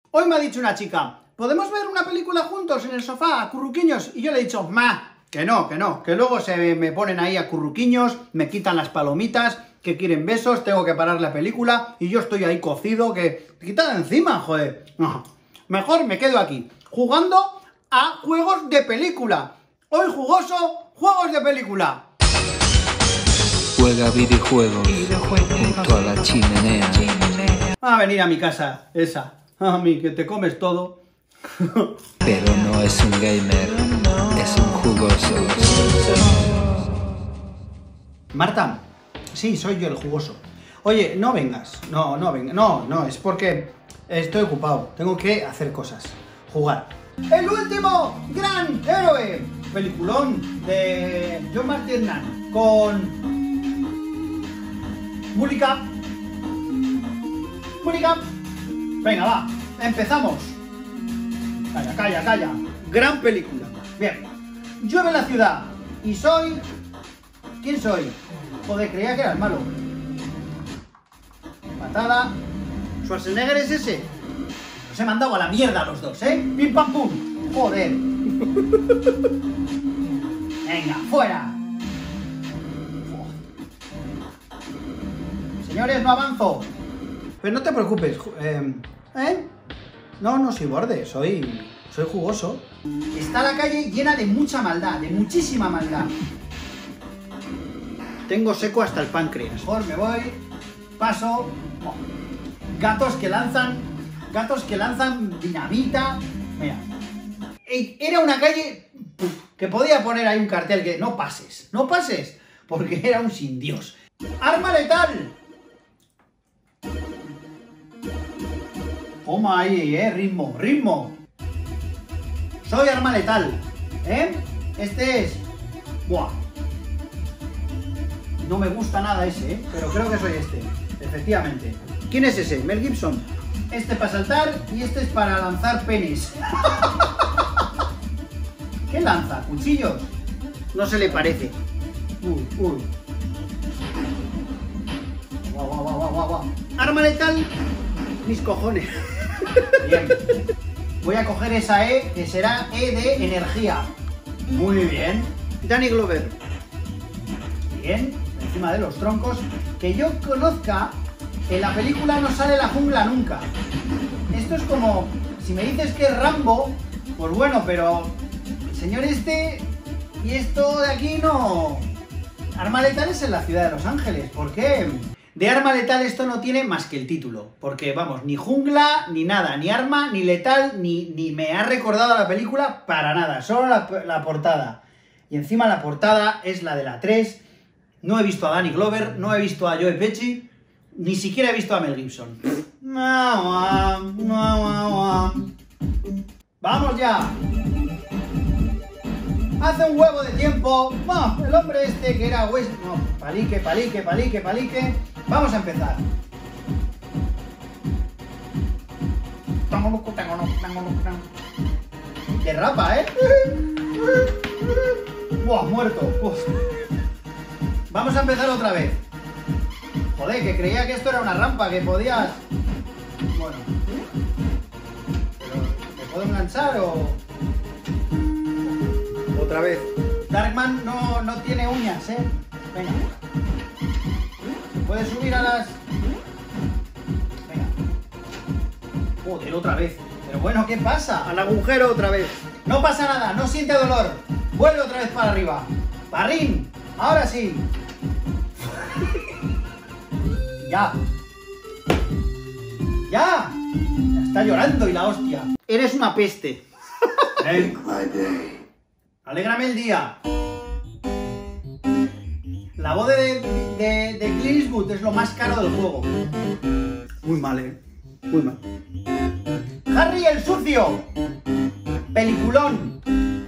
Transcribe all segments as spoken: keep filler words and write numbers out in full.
Hoy me ha dicho una chica, ¿podemos ver una película juntos en el sofá, a curruquiños? Y yo le he dicho, ma, que no, que no, que luego se me ponen ahí a curruquiños, me quitan las palomitas, que quieren besos, tengo que parar la película y yo estoy ahí cocido, que... ¡Quita de encima, joder! No, mejor me quedo aquí, jugando a juegos de película. Hoy jugoso, juegos de película. Juega videojuegos junto a la chimenea. Va a venir a mi casa, esa. A mí, que te comes todo. Pero no es un gamer, es un jugoso. Marta, sí, soy yo el jugoso. Oye, no vengas, no, no vengas, no, no, es porque estoy ocupado, tengo que hacer cosas, jugar. El último gran héroe, peliculón de John McTiernan con Música. Música. Venga, va, empezamos. Calla, calla, calla. Gran película. Bien. Llueve en la ciudad. Y soy... ¿Quién soy? Joder, creía que era el malo. Patada. ¿Schwarzenegger es ese? Los he mandado a la mierda a los dos, ¿eh? Pim pam pum. Joder. Venga, fuera. Señores, no avanzo. Pero no te preocupes. Eh... ¿Eh? No, no soy borde, soy... soy jugoso. Está la calle llena de mucha maldad, de muchísima maldad. Tengo seco hasta el páncreas. Mejor me voy, paso. Oh. Gatos que lanzan... Gatos que lanzan dinamita. Mira. Era una calle que podía poner ahí un cartel que no pases, no pases, porque era un sin Dios. ¡Arma letal! Toma ahí, eh, ritmo, ritmo. Soy arma letal, ¿eh? Este es... Buah. No me gusta nada ese, ¿eh? Pero creo que soy este, efectivamente. ¿Quién es ese? Mel Gibson. Este para saltar y este es para lanzar penes. ¿Qué lanza? ¿Cuchillos? No se le parece. Uy, uy. Guau, guau, guau, guau, guau. Arma letal, mis cojones. Bien. Voy a coger esa E, que será E de energía. Muy bien. Danny Glover. Bien. Encima de los troncos. Que yo conozca, en la película no sale la jungla nunca. Esto es como... Si me dices que es Rambo, pues bueno, pero... El señor este... Y esto de aquí no... Arma letal es en la ciudad de Los Ángeles. ¿Por qué? De arma letal esto no tiene más que el título, porque vamos, ni jungla, ni nada, ni arma, ni letal, ni, ni me ha recordado a la película para nada, solo la, la portada. Y encima la portada es la de la tres, no he visto a Danny Glover, no he visto a Joe Pesci, ni siquiera he visto a Mel Gibson. ¡Vamos ya! Hace un huevo de tiempo, oh, el hombre este que era West... No, palique, palique, palique, palique... Vamos a empezar. Derrapa, ¿eh? Buah, muerto. Uf. Vamos a empezar otra vez. Joder, que creía que esto era una rampa, que podías... Bueno. Pero, ¿me puedo enganchar o...? Otra vez. Darkman no, no tiene uñas, ¿eh? Venga. ¿Puedes subir a las...? Venga. Joder, otra vez. Pero bueno, ¿qué pasa? Al agujero otra vez. No pasa nada, no siente dolor. Vuelve otra vez para arriba. ¡Parrín! Ahora sí. Ya. ¡Ya! Ya está llorando y la hostia. Eres una peste. Make my day. Alégrame el día. La voz de, de, de Clint Eastwood es lo más caro del juego. Muy mal, eh. Muy mal. Harry el sucio. Peliculón.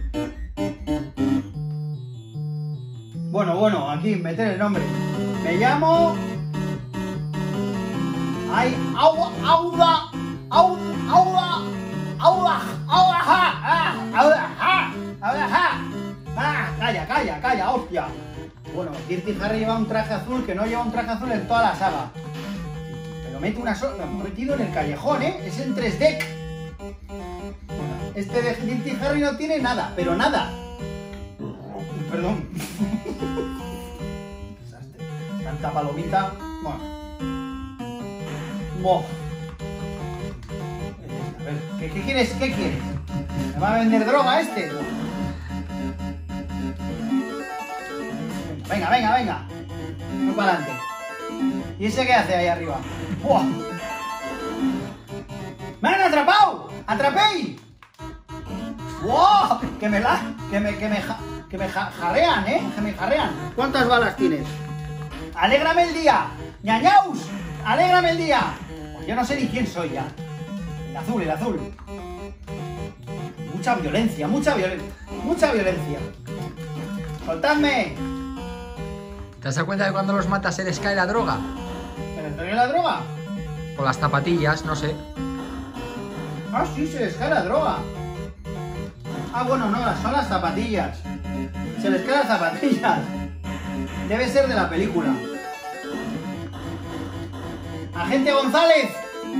Bueno, bueno, aquí meter el nombre. Me llamo... Ay, agua, agua, agua, agua, agua, agua, agua, agua, ah, calla, calla, calla, hostia. Bueno, Dirty Harry lleva un traje azul que no lleva un traje azul en toda la saga. Pero mete una sola, metido en el callejón, ¿eh? Es en tres D. Este de Dirty Harry no tiene nada, pero nada. Perdón. Desastre. Tanta palomita. Bueno. Bof. A ver, ¿qué, qué quieres? ¿Qué quieres? ¿Me va a vender droga este? Venga, venga, venga. Muy para adelante. ¿Y ese qué hace ahí arriba? ¡Buah! ¡Me han atrapado! ¡Atrapéis! ¡Wow! Que me la... Que me... Que me, ja, que me ja, jarrean, ¿eh? Que me jarrean. ¿Cuántas balas tienes? ¡Alégrame el día! ¡Ñañaus! ¡Alégrame el día! Pues yo no sé ni quién soy ya. El azul, el azul. Mucha violencia, mucha violencia. Mucha violencia. ¡Soltadme! ¿Te has dado cuenta de cuando los matas se les cae la droga? ¿Se les cae la droga? O las zapatillas, no sé. Ah, sí, se les cae la droga. Ah, bueno, no, son las zapatillas. Se les caen las zapatillas. Debe ser de la película. ¡Agente González!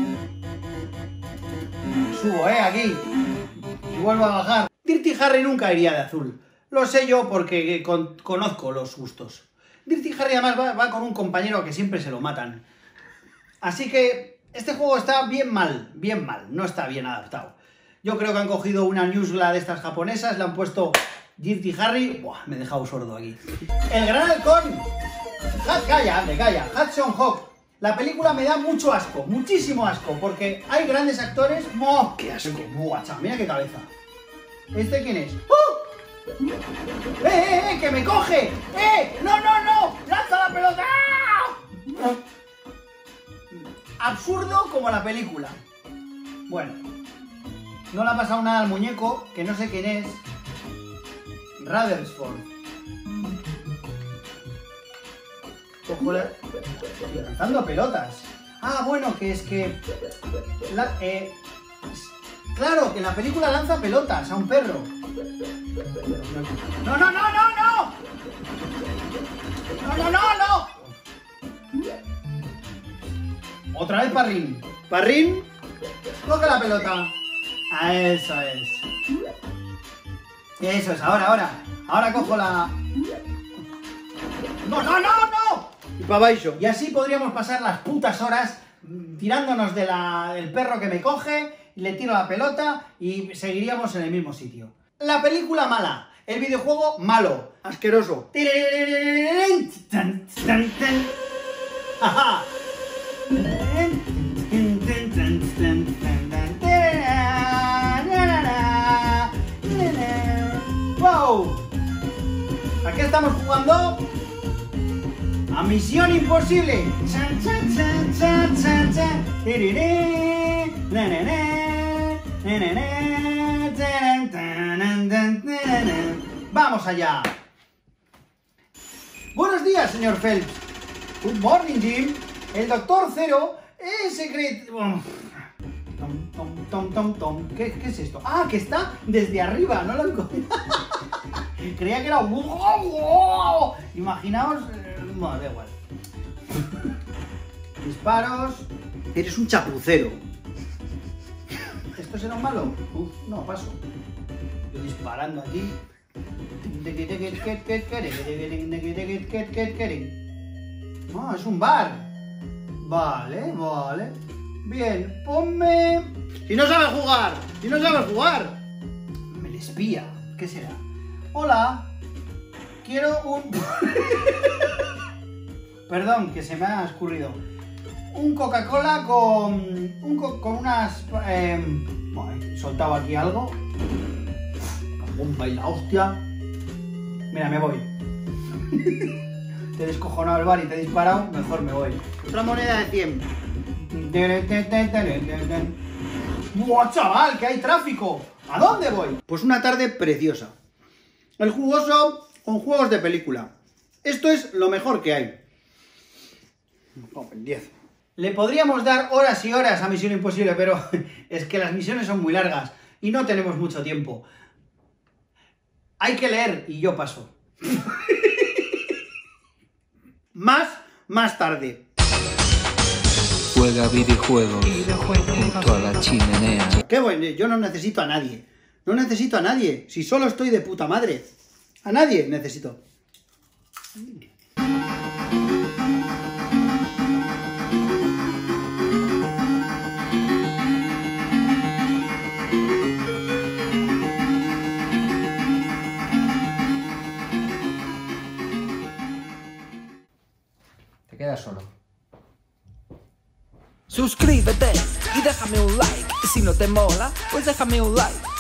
Subo, eh, aquí. Y vuelvo a bajar. Dirty Harry nunca iría de azul. Lo sé yo porque con, conozco los gustos. Dirty Harry además va, va con un compañero que siempre se lo matan. Así que este juego está bien mal, bien mal, no está bien adaptado. Yo creo que han cogido una newsla de estas japonesas, le han puesto Dirty Harry... Buah, me he dejado sordo aquí. El Gran Halcón. Calla, ande, calla. Hudson Hawk. La película me da mucho asco, muchísimo asco, porque hay grandes actores... ¡Oh, qué asco! Buah, chaval, mira qué cabeza. ¿Este quién es? ¡Oh! ¡Eh, eh, eh! ¡Que me coge! ¡Eh! ¡No, no, no! ¡Lanza la pelota! ¡Ah! Absurdo como la película. Bueno. No le ha pasado nada al muñeco, que no sé quién es. Rutherford. Cojo la... Estoy lanzando pelotas. Ah, bueno, que es que... La, eh... Claro, que en la película lanza pelotas a un perro. ¡No, no, no, no, no! ¡No, no, no, no! Otra vez Parrín. Parrín, coge la pelota. Ah, eso es. Eso es, ahora, ahora. Ahora cojo la... ¡No, no, no, no! Y para abajo. Y así podríamos pasar las putas horas tirándonos de la, del perro que me coge, le tiro la pelota y seguiríamos en el mismo sitio. La película mala, el videojuego malo, asqueroso. ¡Ajá! ¡Wow! ¿A qué estamos jugando? ¡A Misión Imposible! ¡Vamos allá! Buenos días, señor Phelps. Good morning, Jim. El doctor Cero es secreto... Tom, tom, tom, tom, tom. ¿Qué, ¿Qué es esto? Ah, que está desde arriba, no lo encontré. Creía que era un... Imaginaos... Bueno, da igual. Disparos... Eres un chapucero. ¿Esto será un malo? Uf, no, paso. Yo disparando aquí. Ah, es un bar. Vale, vale. Bien, ponme... ¡Si no sabes jugar! ¡Si no sabes jugar! Me le espía. ¿Qué será? Hola. Quiero un... Perdón, que se me ha escurrido. Un Coca-Cola con... Un co con unas... Eh... Bueno, he soltado aquí algo. La bomba y la hostia. Mira, me voy. Te he descojonado el bar y te he disparado. Mejor me voy. Otra moneda de cien. ¡Buah, chaval! ¡Que hay tráfico! ¿A dónde voy? Pues una tarde preciosa. El jugoso con juegos de película. Esto es lo mejor que hay. diez. Le podríamos dar horas y horas a Misión Imposible, pero es que las misiones son muy largas y no tenemos mucho tiempo. Hay que leer y yo paso. Más, más tarde. Juega videojuegos junto a la chimenea. Qué bueno, yo no necesito a nadie. No necesito a nadie. Si solo estoy de puta madre. A nadie necesito. Te quedas solo. Suscríbete y déjame un like. Si no te mola, pues déjame un like.